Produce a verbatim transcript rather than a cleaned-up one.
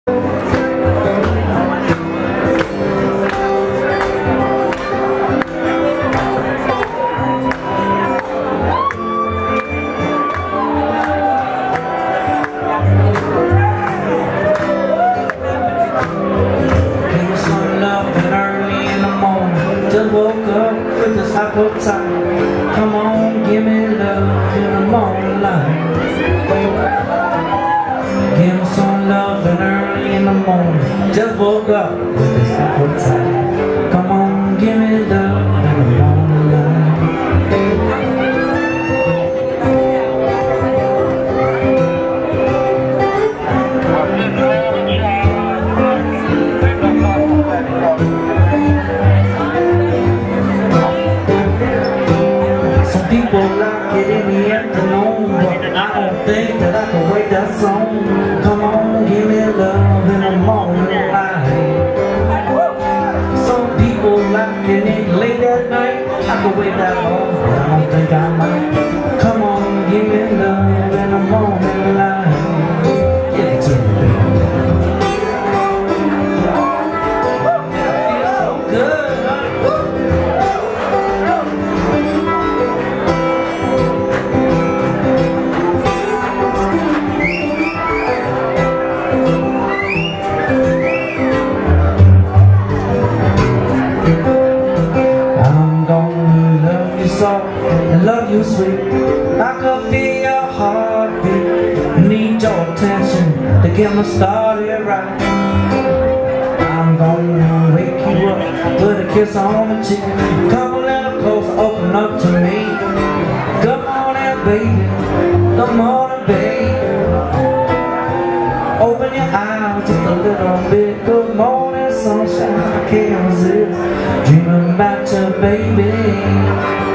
Just woke up with this appetite. Come on, give me love in the morning light. Give me some love and early in the morning. Just woke up with this appetite. Come on, give me love in the morning light. People like it in the afternoon, but I don't think that I can wait that song. Come on, give me love in the morning light. Some people like it late at night. I can wait that long, but I don't think I might. Come on, give me love in the morning light. Give it to me, baby. It feels so good, huh? I love you sweet, I can feel your heartbeat. Need your attention to get me started right. I'm gonna wake you up with a kiss on the cheek. Come a little closer, open up to me. Good morning, baby, good morning, baby. Open your eyes just a little bit. Good morning, sunshine, I can't resist dreaming about you, baby.